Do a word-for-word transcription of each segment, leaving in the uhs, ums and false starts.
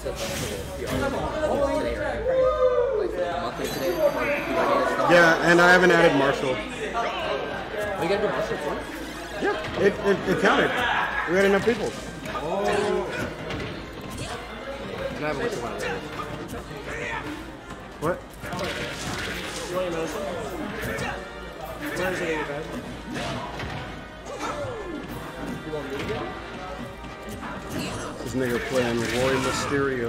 to like for the P R today, right? Like for the monthly today. Yeah, and I haven't added Marshall. Oh, you gotta do Marshall too? Yeah, it, it, it counted. We had enough people. Oh. And I haven't looked at one of those. What? You want to know something? Where is it in your bed? You want me to get it? This nigga playing Roy Mysterio.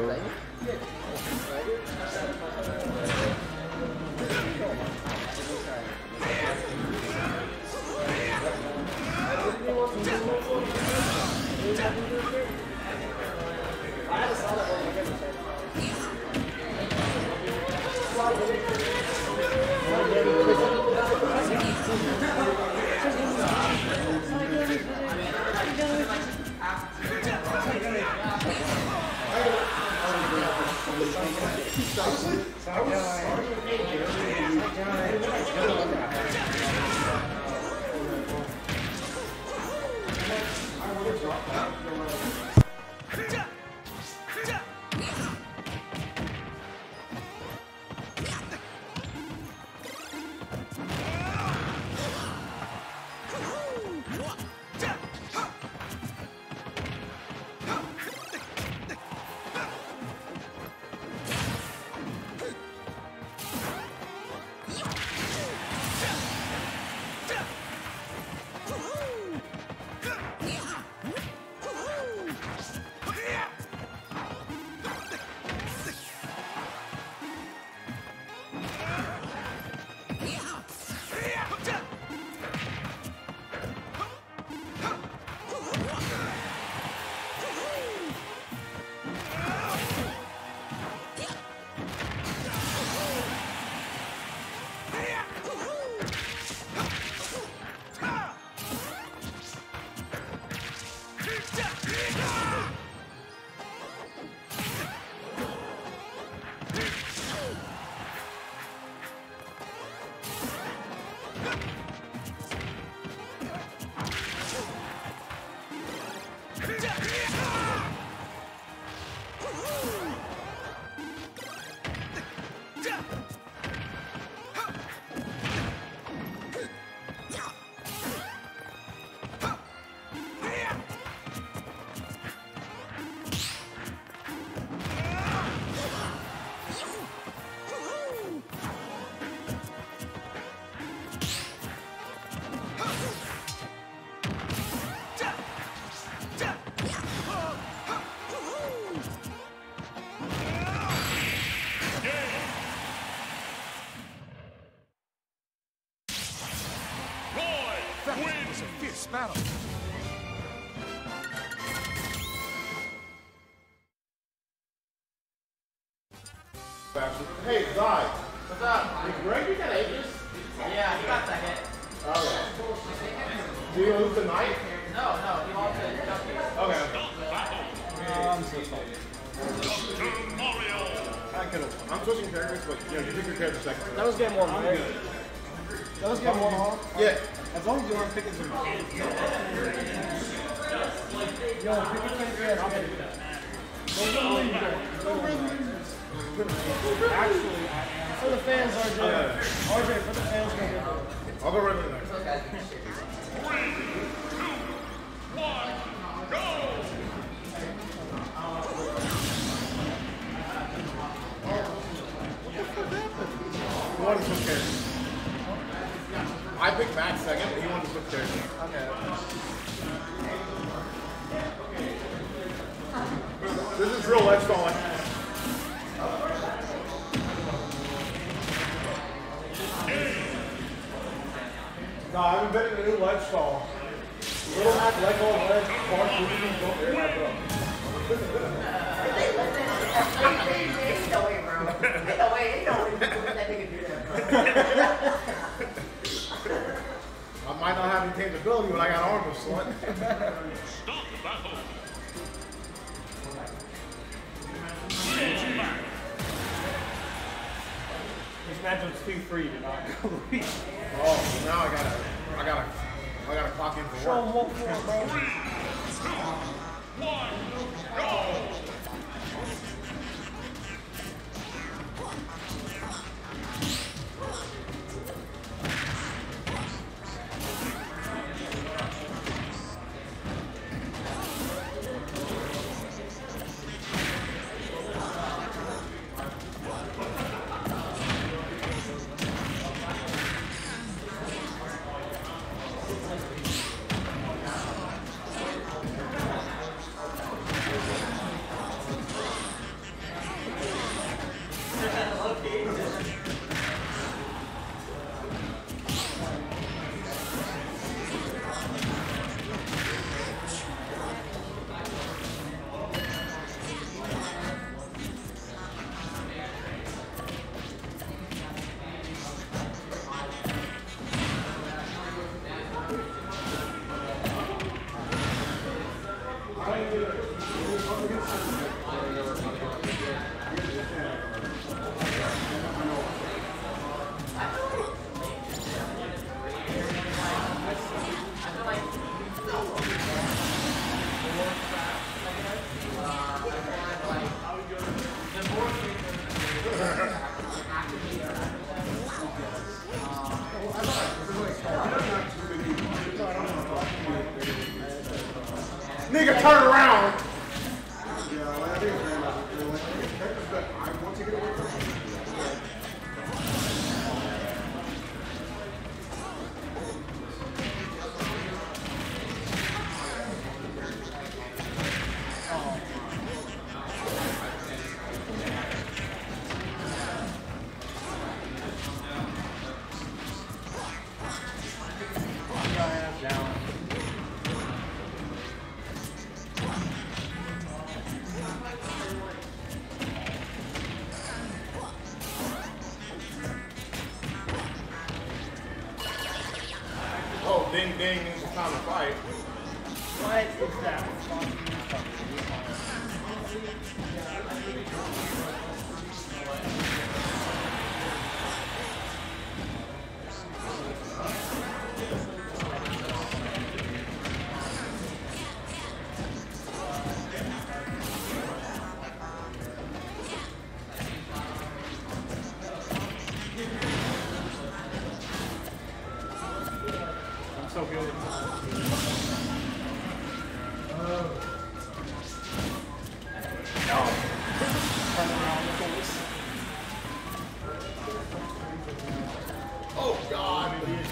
Battle. Hey, Zai. What's up? Did Greg, you got Aegis? Yeah, he got that hit. Okay. Do you lose tonight? No, no, he lost it. Okay. Oh, I'm so sorry. I could have. I'm switching characters, but yeah, you pick your character second. That was game one, right? That was game one, huh? Yeah. As long as you aren't picking some. Yo, pick a character. I'll pick that. Actually, for the fans, R J. R J, for the fans, go get it. I'll go right in there. Three, two, one, go! He wanted to switch characters. I picked Max second, but he wanted to switch characters. Okay. This is real ledge stalling. No, I've been betting a new ledge stall. Little half leg on ledge, far moving, don't dare back up. Ain't no way, bro. Ain't no way, ain't no way that nigga do that, bro. I might not have any capability, but I got armor, son. Stop the battle. This matchup's too free to not go. Oh, now I gotta, I gotta, I gotta clock in for Show him work. what for, bro. Three, two, one, go! ding ding means it's time to fight. What is that? I'm so good. Oh God!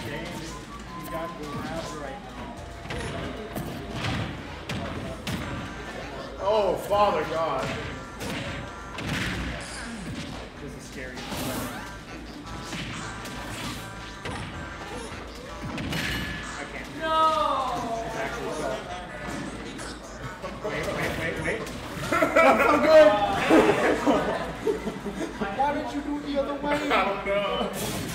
Oh Father God! This is scary. I can't. No! It's actually so. Wait, wait, wait, wait. I'm good! Why did you do the other way? I don't know.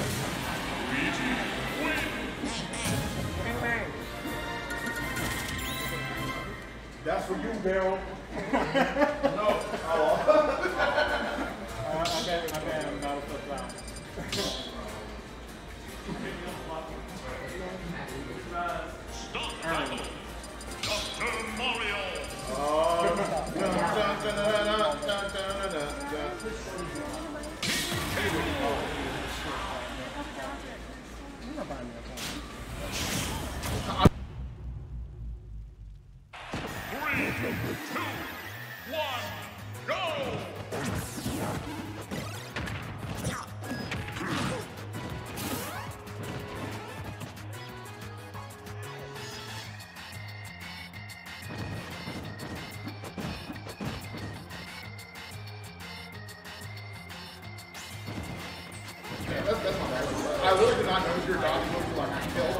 That's for you, Bill. No. Oh. Uh, I bet, I bet I'm not a flip round. Stop battle. Doctor Mario. Oh. Dun, dun, dun, dun, dun, dun, dun, dun, dun. Three, two, one, go! Yeah, that's, that's not bad. I really did not know your dog was like killed.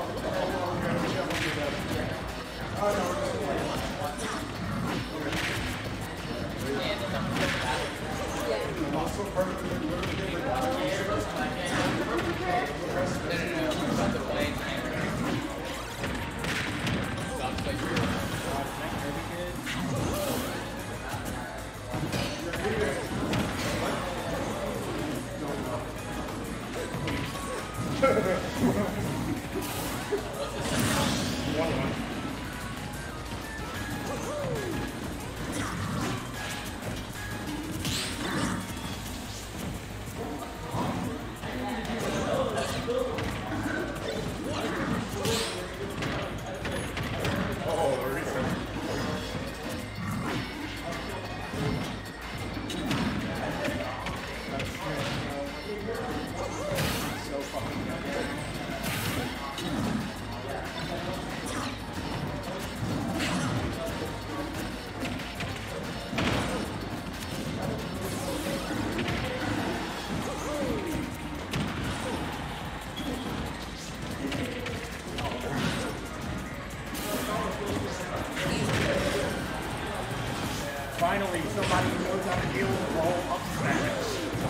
Finally, somebody who knows how to deal with the whole up smash.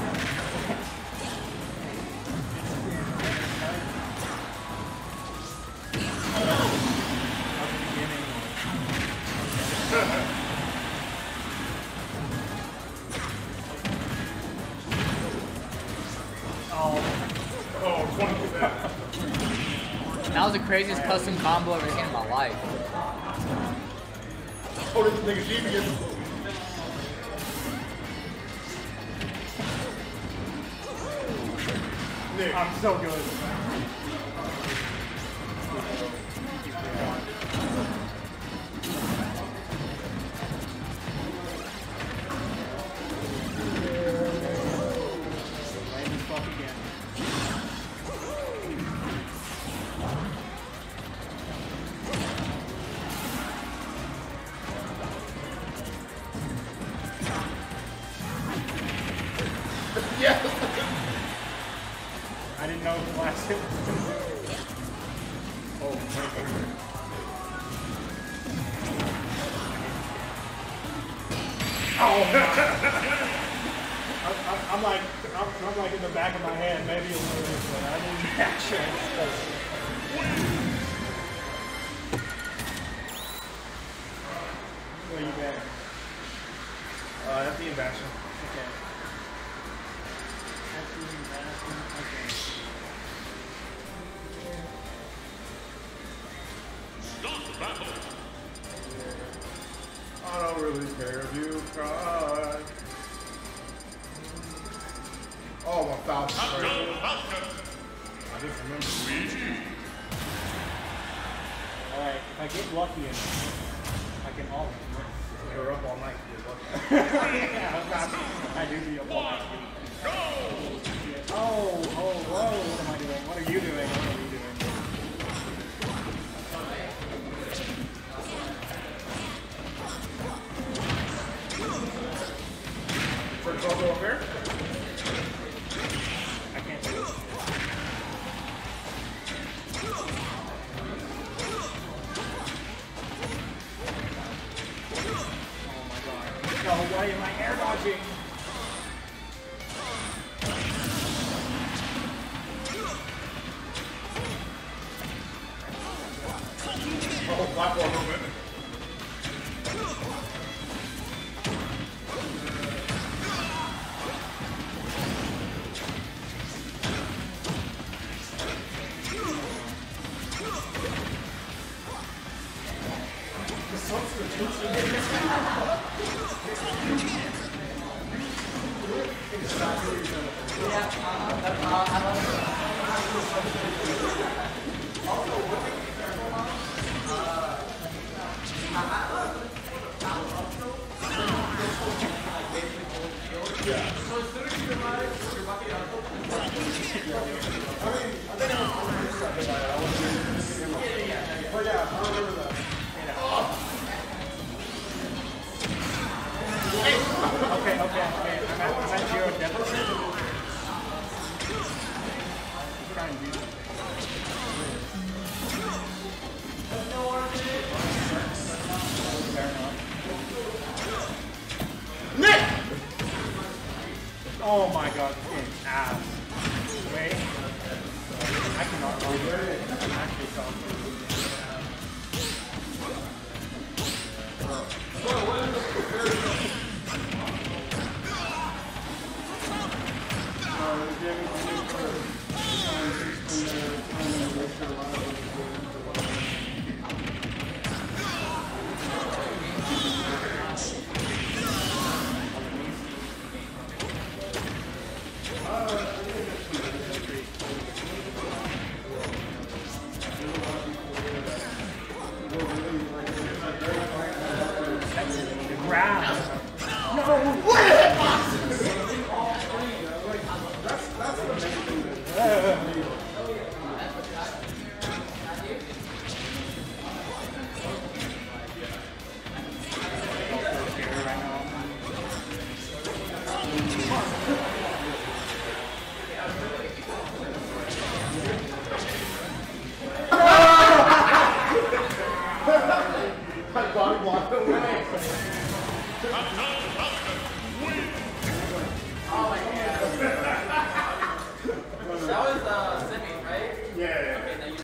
Oh, twenty percent. That was the craziest custom combo I've ever seen in my life. Oh, this nigga devious. Nick. I'm so good. Lame fuck again. Yes. I didn't know it lasted. Oh, Oh, I'm, I'm, I'm like, I'm, I'm like in the back of my head, maybe a little bit, but I didn't actually. Uh, F D and Bastion. Okay. F D and Bastion. Okay. Start the battle. I don't really care if you cry. Oh, my Falcon. Captain Falcon. I just remember. Luigi. Alright, if I get lucky enough, I can all You're up all night. yeah, I do be up all night. Go. Oh, oh, whoa, what am I doing? What are you doing? What are you doing? First ball go up here. I can't do it. Oh my god. No, why am I air dodging? Oh, platform movement. Okay, okay, okay. I'm at, I'm at zero deficit. Try and do that. Fair enough. Nick! Oh my god, this game's ass. Wait. I cannot run it. I'm actually talking. Grab. No, what?